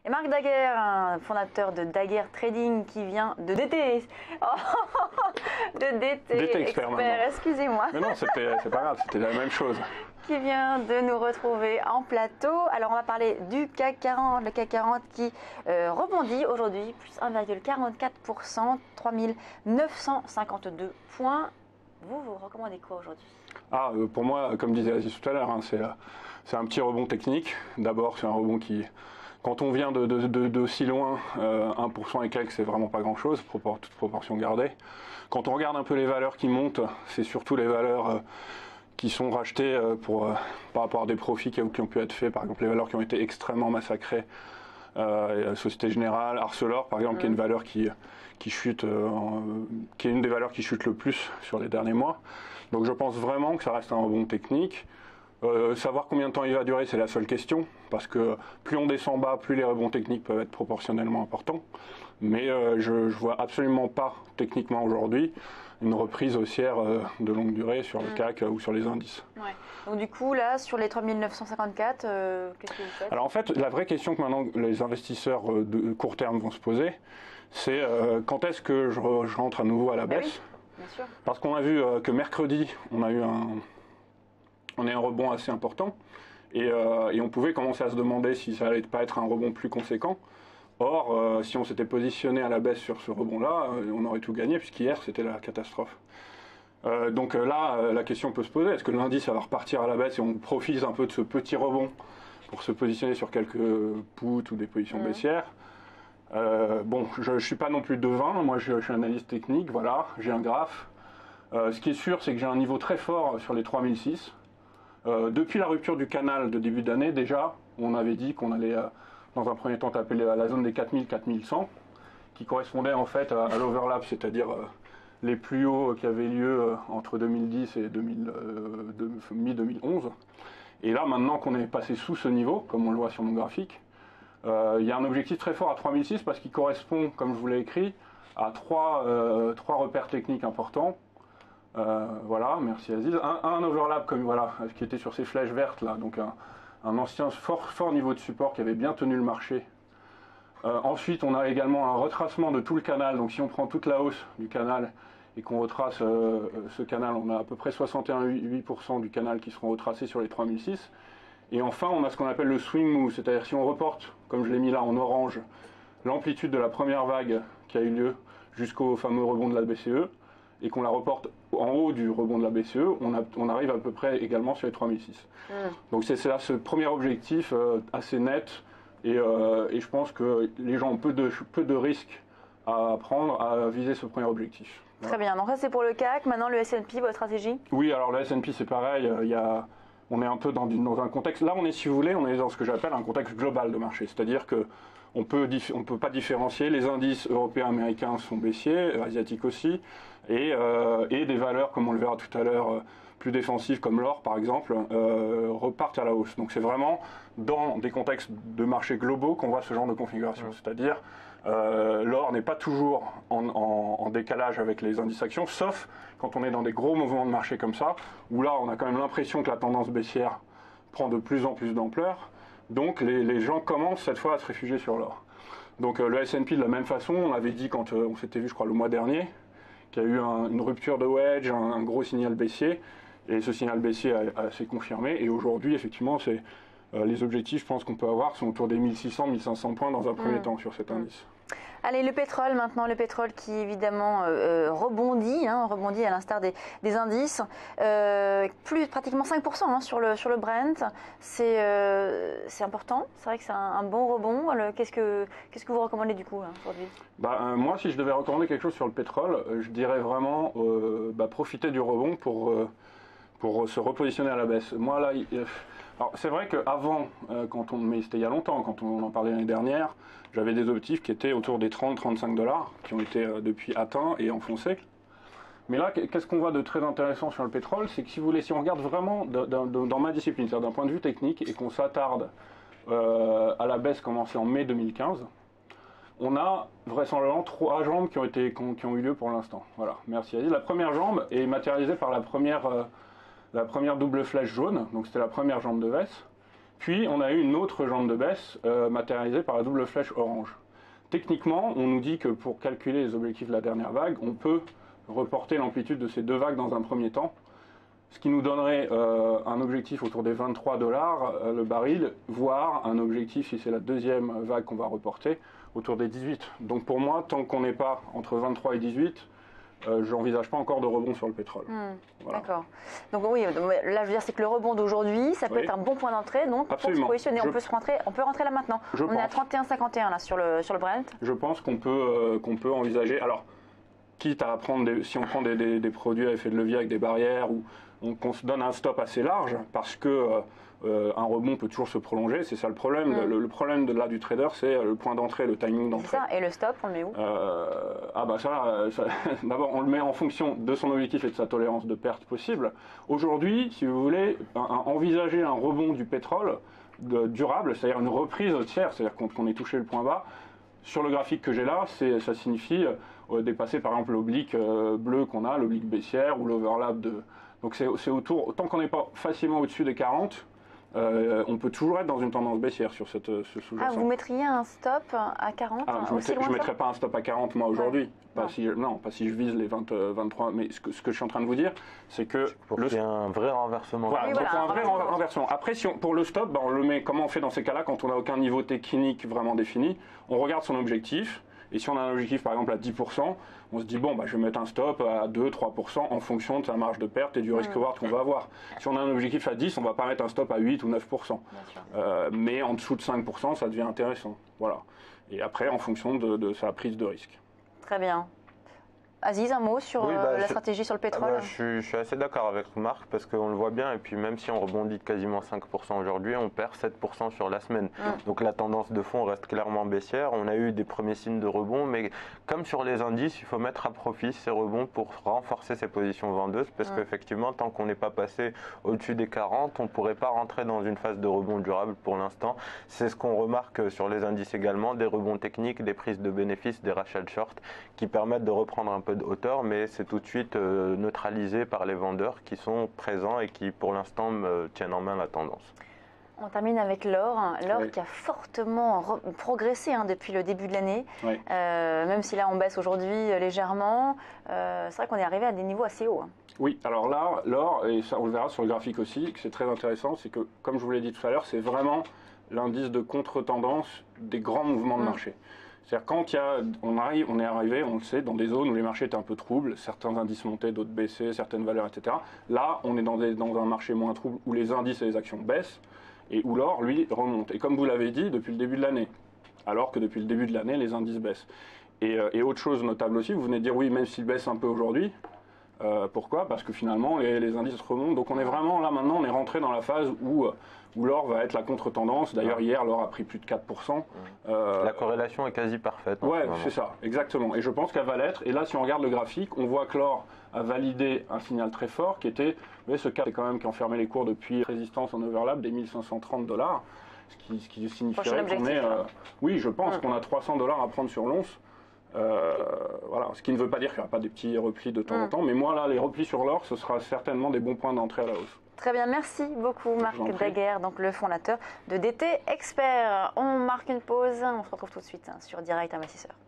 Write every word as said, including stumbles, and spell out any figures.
Et Marc Daguerre, un fondateur de Daguerre Trading qui vient de D T, oh, de D T, D T Expert, expert excusez-moi. Mais non, c'est pas grave, c'était la même chose. Qui vient de nous retrouver en plateau. Alors on va parler du C A C quarante, le C A C quarante qui euh, rebondit aujourd'hui, plus un virgule quarante-quatre pour cent, trois mille neuf cent cinquante-deux points. Vous, vous recommandez quoi aujourd'hui? Ah, euh, pour moi, comme disait Aziz tout à l'heure, hein, c'est euh, un petit rebond technique. D'abord, c'est un rebond qui, quand on vient de, de, de, de si loin, euh, un pour cent et quelques, c'est vraiment pas grand-chose, propor toute proportion gardée. Quand on regarde un peu les valeurs qui montent, c'est surtout les valeurs euh, qui sont rachetées euh, pour, euh, par rapport à des profits qui, qui ont pu être faits, par exemple les valeurs qui ont été extrêmement massacrées. Euh, Société Générale, Arcelor par exemple, mmh. qui est une valeur qui, qui chute, euh, qui est une des valeurs qui chute le plus sur les derniers mois. Donc je pense vraiment que ça reste un rebond technique. Euh, savoir combien de temps il va durer, c'est la seule question, parce que plus on descend bas, plus les rebonds techniques peuvent être proportionnellement importants. Mais euh, je ne vois absolument pas, techniquement aujourd'hui, une reprise haussière euh, de longue durée sur le C A C ou sur les indices. Ouais. Donc du coup, là, sur les trois mille neuf cent cinquante-quatre, euh, qu'est-ce que vous faites? Alors en fait, la vraie question que maintenant les investisseurs de court terme vont se poser, c'est euh, quand est-ce que je, je rentre à nouveau à la baisse? Ben oui, bien sûr. Parce qu'on a vu euh, que mercredi, on a eu un... on a un rebond assez important et, euh, et on pouvait commencer à se demander si ça allait pas être un rebond plus conséquent. Or, euh, si on s'était positionné à la baisse sur ce rebond-là, euh, on aurait tout gagné puisqu'hier c'était la catastrophe. Euh, donc euh, là, euh, la question peut se poser, est-ce que lundi ça va repartir à la baisse et on profite un peu de ce petit rebond pour se positionner sur quelques puts ou des positions mmh. baissières? euh, Bon, je ne suis pas non plus devin, moi je, je suis analyste technique, voilà, j'ai un graphe. Euh, ce qui est sûr, c'est que j'ai un niveau très fort sur les trois mille six. Euh, depuis la rupture du canal de début d'année, déjà, on avait dit qu'on allait, euh, dans un premier temps, taper la, la zone des quatre mille à quatre mille cent, qui correspondait en fait à, à l'overlap, c'est-à-dire euh, les plus hauts qui avaient lieu euh, entre deux mille dix et deux mille, euh, de, mi deux mille onze. Et là, maintenant qu'on est passé sous ce niveau, comme on le voit sur mon graphique, euh, il y a un objectif très fort à trois mille six parce qu'il correspond, comme je vous l'ai écrit, à trois, euh, trois repères techniques importants. Euh, voilà, merci Aziz. Un, un overlap comme voilà, qui était sur ces flèches vertes là, donc un, un ancien fort, fort niveau de support qui avait bien tenu le marché. Euh, ensuite, on a également un retracement de tout le canal. Donc, si on prend toute la hausse du canal et qu'on retrace euh, ce canal, on a à peu près soixante et un virgule huit pour cent du canal qui seront retracés sur les trois mille six. Et enfin, on a ce qu'on appelle le swing move, c'est-à-dire si on reporte, comme je l'ai mis là en orange, l'amplitude de la première vague qui a eu lieu jusqu'au fameux rebond de la B C E. Et qu'on la reporte en haut du rebond de la B C E, on, a, on arrive à peu près également sur les trois mille six. Mmh. Donc c'est là ce premier objectif euh, assez net, et, euh, et je pense que les gens ont peu de, peu de risques à prendre à viser ce premier objectif. Voilà. Très bien, donc ça c'est pour le C A C, maintenant le S and P, votre stratégie? Oui, alors le S and P c'est pareil, il y a, on est un peu dans, dans un contexte, là on est si vous voulez, on est dans ce que j'appelle un contexte global de marché, c'est-à-dire que on peut on peut pas différencier, les indices européens, américains sont baissiers, asiatiques aussi, et, euh, et des valeurs comme on le verra tout à l'heure plus défensives comme l'or par exemple euh, repartent à la hausse. Donc c'est vraiment dans des contextes de marché globaux qu'on voit ce genre de configuration, mmh. c'est-à-dire euh, l'or n'est pas toujours en, en, en décalage avec les indices actions, sauf quand on est dans des gros mouvements de marché comme ça, où là on a quand même l'impression que la tendance baissière prend de plus en plus d'ampleur. Donc les, les gens commencent cette fois à se réfugier sur l'or. Donc euh, le S and P de la même façon, on avait dit quand euh, on s'était vu je crois le mois dernier, qu'il y a eu un, une rupture de wedge, un, un gros signal baissier, et ce signal baissier a, a, s'est confirmé, et aujourd'hui effectivement c'est, euh, les objectifs je pense qu'on peut avoir sont autour des mille six cents à mille cinq cents points dans un premier mmh. temps sur cet indice. Allez, le pétrole maintenant, le pétrole qui évidemment euh, rebondit, hein, rebondit à l'instar des, des indices, euh, plus pratiquement cinq pour cent hein, sur, le, sur le Brent, c'est euh, important, c'est vrai que c'est un, un bon rebond. Qu'est-ce que, qu'est-ce que vous recommandez du coup hein, aujourd'hui? bah, euh, Moi, si je devais recommander quelque chose sur le pétrole, je dirais vraiment euh, bah, profiter du rebond pour, euh, pour se repositionner à la baisse. Moi là, euh, alors c'est vrai qu'avant, euh, quand on, mais c'était il y a longtemps, quand on en parlait l'année dernière, j'avais des objectifs qui étaient autour des trente à trente-cinq dollars, qui ont été euh, depuis atteints et enfoncés. Mais là, qu'est-ce qu'on voit de très intéressant sur le pétrole, c'est que si vous voulez, si on regarde vraiment de, de, de, dans ma discipline, c'est-à-dire d'un point de vue technique, et qu'on s'attarde euh, à la baisse commencée en mai deux mille quinze, on a vraisemblablement trois jambes qui ont, été, qui ont, qui ont eu lieu pour l'instant. Voilà, merci Aziz. La première jambe est matérialisée par la première... Euh, la première double flèche jaune, donc c'était la première jambe de baisse. Puis on a eu une autre jambe de baisse euh, matérialisée par la double flèche orange. Techniquement, on nous dit que pour calculer les objectifs de la dernière vague, on peut reporter l'amplitude de ces deux vagues dans un premier temps, ce qui nous donnerait euh, un objectif autour des vingt-trois dollars euh, le baril, voire un objectif, si c'est la deuxième vague qu'on va reporter, autour des dix-huit. Donc pour moi, tant qu'on n'est pas entre vingt-trois et dix-huit, euh, je n'envisage pas encore de rebond sur le pétrole. Mmh, voilà. D'accord. Donc oui, là je veux dire, c'est que le rebond d'aujourd'hui, ça peut oui. être un bon point d'entrée, donc Absolument. Pour se positionner, je... on peut se rentrer, on peut rentrer là maintenant. Je on pense. est à trente et un cinquante et un là sur le, sur le Brent. Je pense qu'on peut, euh, qu'on peut envisager, alors quitte à prendre, des, si on prend des, des, des produits à effet de levier avec des barrières, ou on, qu'on se donne un stop assez large, parce que euh, Euh, un rebond peut toujours se prolonger, c'est ça le problème. Mmh. Le, le problème de là du trader, c'est le point d'entrée, le timing d'entrée. C'est ça, et le stop, on le met où euh, Ah bah ça, ça d'abord on le met en fonction de son objectif et de sa tolérance de perte possible. Aujourd'hui, si vous voulez, un, un, envisager un rebond du pétrole de, durable, c'est-à-dire une reprise haussière, c'est-à-dire qu'on, qu'on ait touché le point bas, sur le graphique que j'ai là, c'est, ça signifie euh, dépasser par exemple l'oblique euh, bleu qu'on a, l'oblique baissière ou l'overlap de... Donc c'est, c'est autour, tant qu'on n'est pas facilement au-dessus des quarante, Euh, on peut toujours être dans une tendance baissière sur cette, ce sous-jacent. Ah, vous mettriez un stop à quarante ah, Je ne mettrais pas un stop à quarante moi aujourd'hui. Ouais. Pas non. Si, non, pas si je vise les vingt, vingt-trois. Mais ce que, ce que je suis en train de vous dire, c'est que... Pour le... qu'il y ait un vrai renversement. Voilà, oui, donc voilà, un vrai renversement. renversement. Après, si on, pour le stop, ben, on le met, comment on fait dans ces cas-là quand on n'a aucun niveau technique vraiment défini? On regarde son objectif. Et si on a un objectif par exemple à dix pour cent, on se dit bon bah je vais mettre un stop à deux à trois pour cent en fonction de sa marge de perte et du risque reward qu'on va avoir. Si on a un objectif à dix, on ne va pas mettre un stop à huit ou neuf pour cent. Euh, mais en dessous de cinq pour cent, ça devient intéressant. Voilà. Et après en fonction de, de sa prise de risque. Très bien. Aziz, un mot sur oui, bah, euh, la je, stratégie sur le pétrole bah, je, suis, je suis assez d'accord avec Marc parce qu'on le voit bien et puis même si on rebondit de quasiment cinq pour cent aujourd'hui, on perd sept pour cent sur la semaine. Mm. Donc la tendance de fond reste clairement baissière. On a eu des premiers signes de rebond, mais comme sur les indices, il faut mettre à profit ces rebonds pour renforcer ses positions vendeuses parce mm. qu'effectivement, tant qu'on n'est pas passé au-dessus des quarante, on ne pourrait pas rentrer dans une phase de rebond durable pour l'instant. C'est ce qu'on remarque sur les indices également, des rebonds techniques, des prises de bénéfices, des rachats de short qui permettent de reprendre un peu de hauteur, mais c'est tout de suite euh, neutralisé par les vendeurs qui sont présents et qui pour l'instant me tiennent en main la tendance. On termine avec l'or, l'or oui. qui a fortement progressé hein, depuis le début de l'année, oui. euh, même si là on baisse aujourd'hui euh, légèrement, euh, c'est vrai qu'on est arrivé à des niveaux assez hauts. Hein. Oui, alors là, l'or, et ça on le verra sur le graphique aussi, que c'est très intéressant, c'est que comme je vous l'ai dit tout à l'heure, c'est vraiment l'indice de contre-tendance des grands mouvements de mmh. marché. C'est-à-dire quand il y a, on, arrive, on est arrivé, on le sait, dans des zones où les marchés étaient un peu troubles, certains indices montaient, d'autres baissaient, certaines valeurs, et cetera. Là, on est dans, des, dans un marché moins trouble où les indices et les actions baissent et où l'or, lui, remonte. Et comme vous l'avez dit, depuis le début de l'année, alors que depuis le début de l'année, les indices baissent. Et, euh, et autre chose notable aussi, vous venez de dire oui, même s'ils baissent un peu aujourd'hui, euh, pourquoi ? Parce que finalement, les, les indices remontent. Donc on est vraiment là maintenant, on est rentré dans la phase où... où l'or va être la contre-tendance. D'ailleurs, ouais. hier, l'or a pris plus de quatre pour cent. Euh, la corrélation est quasi parfaite. Ouais, c'est ça, exactement. Et je pense qu'elle va l'être. Et là, si on regarde le graphique, on voit que l'or a validé un signal très fort qui était, vous voyez, ce cap, c'est quand même qui enfermait les cours depuis résistance en overlap des mille cinq cent trente dollars, ce qui, ce qui signifierait qu'on est... Euh, oui, je pense ouais. qu'on a trois cents dollars à prendre sur l'once. Euh, voilà, ce qui ne veut pas dire qu'il n'y aura pas des petits replis de temps mm. en temps, mais moi là, les replis sur l'or, ce sera certainement des bons points d'entrée à la hausse. Très bien, merci beaucoup Marc Daguerre, donc le fondateur de D T Expert. On marque une pause, on se retrouve tout de suite sur Direct Investisseur.